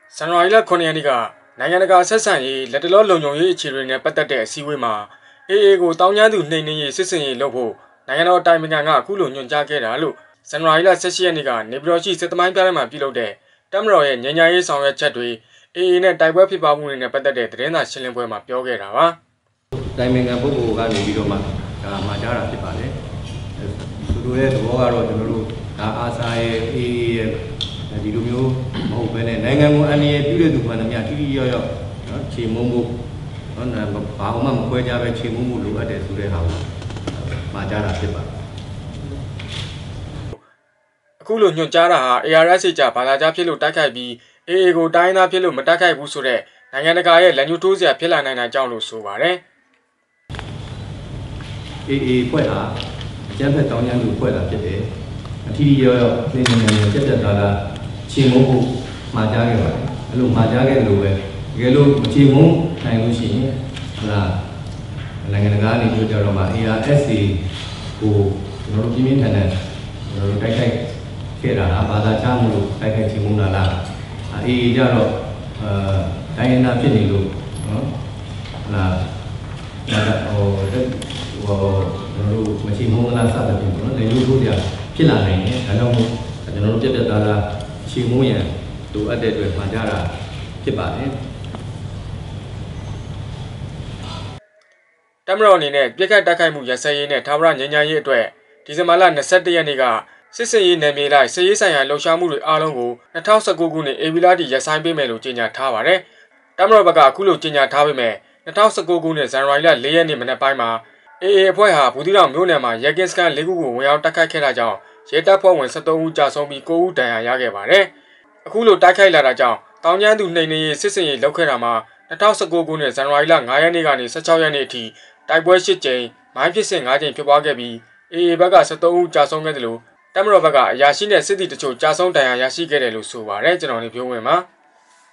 ဇန်နဝါရီလ9ရက်နေ့ကနိုင်ငံတကာဆက်ဆံရေးလက်တလောလုံခြုံရေးအခြေအနေနဲ့ပတ်သက်တဲ့အစည်းအဝေးမှာအေအေကိုတောင်းကျမ်းသူနှိမ်နင်းရေးစစ်စင်ရေးလုပ်ဖို့နိုင်ငံတော်တိုင်ပင်ခံကအခုလိုညွှန်ကြားခဲ့တာလို့ဇန်နဝါရီလ17ရက်နေ့ကနေပြည်တော်ရှိစစ်သမိုင်းပြတဲ့မှာပြုလုပ်တဲ့တမတော်ရဲ့ညဉ့်ညမ်းရေးဆောင်ရွက်ချက်တွေအေအေနဲ့တိုက်ပွဲဖြစ်ပွားမှုတွေနဲ့ပတ်သက်တဲ့သတင်းစာရှင်းလင်းပွဲမှာပြောခဲ့တာပါတိုင်ပင်ခံပုဂ္ဂိုလ်ကနေပြီးတော့မှဒါမှာကြားတာဖြစ်ပါတယ်သူတို့ရဲ့သဘောကတော့ကျွန်တော်တို့ဒါအာဆာရဲ့အေအေရဲ့ဒီလိုမျိုးမဟုတ်ဘဲနဲ့နိုင်ငံကိုအန္တရာယ်ပြုတဲ့သူမှန်သမျှတိတိယောက်ယောက်နော်ခြေမုံမှုနော်ဘာမှမခွဲကြပဲခြေမုံမှုလိုအပ်တယ်ဆိုတဲ့ဟာကိုမှာကြားတာဖြစ်ပါတယ်အခုလိုညွှန်ကြားတာဟာ ARSA ကြဘာသာကြားဖြစ်လို့တိုက်ခိုက်ပြီး AA ကိုတိုင်းသားဖြစ်လို့မတိုက်ခိုက်ဘူးဆိုတဲ့နိုင်ငံတကာရဲ့လက်ညှိုးထိုးစရာဖြစ်လာနိုင်တာကြောင့်လို့ဆိုပါတယ် AA ဖွဲ့ဟာအကြမ်းဖက်တောင်းကျမ်းသူဖွဲ့တာဖြစ်တယ်အထီးရောနေနေနေပြတ်ပြတ်သားသားခြေမုံမှုမှာကြားခဲ့ပါတယ်အဲ့လိုမှာကြားခဲ့လို့ပဲတကယ်လို့မခြေမုံနိုင်လို့ရှိရင်ဟုတ်လားနိုင်ငံတကာအနေနဲ့ကြတော့မှ ARSA ကိုကျွန်တော်တို့ပြင်းပြင်းထန်ထန်ကျွန်တော်တို့တိုက်ခိုက်ခဲ့တာဘာသာချမှုလို့တိုက်ခိုက်ချင်မှုလားအေးကြတော့တိုင်းရင်းသားဖြစ်နေလို့နော်ဟလာဟိုကျွန်တော်တို့မရှိမုန်းလားစသဖြင့်ပေါ့နော်လေလူတို့တွေကဖြစ်လာနိုင်တယ်ဒါကြောင့်မို့ကျွန်တော်တို့ပြတ်ပြတ်သားသားရှိမုန်းရန်လိုအပ်တဲ့အတွက်မှာကြတာဖြစ်ပါတယ်တမတော်အနေနဲ့ပြစ်ခတ်တိုက်ခိုက်မှုရစဲရေးနဲ့ထာဝရငြိမ်းချမ်းရေးအတွက်ဒီဇင်ဘာလ22ရက်နေ့ကစစ်စင်ရေးနယ်မြေလိုက်စစ်ရေးဆိုင်ရာလှုပ်ရှားမှုတွေအားလုံးကို2019ခုနှစ်ဧပြီလထိရပ်ဆိုင်းပေးမယ်လို့ကြေညာထားပါတယ်။တမတော်ဘက်ကအခုလိုကြေညာထားပေမဲ့2019ခုနှစ်ဇန်နဝါရီလ4ရက်နေ့မနက်ပိုင်းမှာအေအေအဖွဲ့ဟာဘူးသီးတောင်မြို့နယ်မှာရဲကင်းစခန်း၄ခုကိုဝင်ရောက်တိုက်ခိုက်ခဲ့တာကြောင့်ရဲတပ်ဖွဲ့ဝင်73ဦးကြာဆုံးပြီး9ဦးဒဏ်ရာရခဲ့ပါတယ်။အခုလိုတိုက်ခိုက်လာတာကြောင့်တောင်ကျမ်းသူနှိမ်နင်းရေးစစ်စင်ရေးလုပ်ခဲ့တာမှာ2019ခုနှစ်ဇန်နဝါရီလ9ရက်နေ့ကနေ16ရက်နေ့အထိတိုက်ပွဲ8ကြိမ်မိုင်းဖြစ်စဉ်9ကြိမ်ဖြစ်ပွားခဲ့ပြီးအေအေဘက်က73ဦးကြာဆုံးခဲ့တယ်လို့တမတော်ဘက်ကအရာရှိနဲ့စစ်သည်တချို့ကြာဆုံးဒဏ်ရာရရှိခဲ့တယ်လို့ဆိုပါတယ်ကျွန်တော်နေပြောဝင်ပါ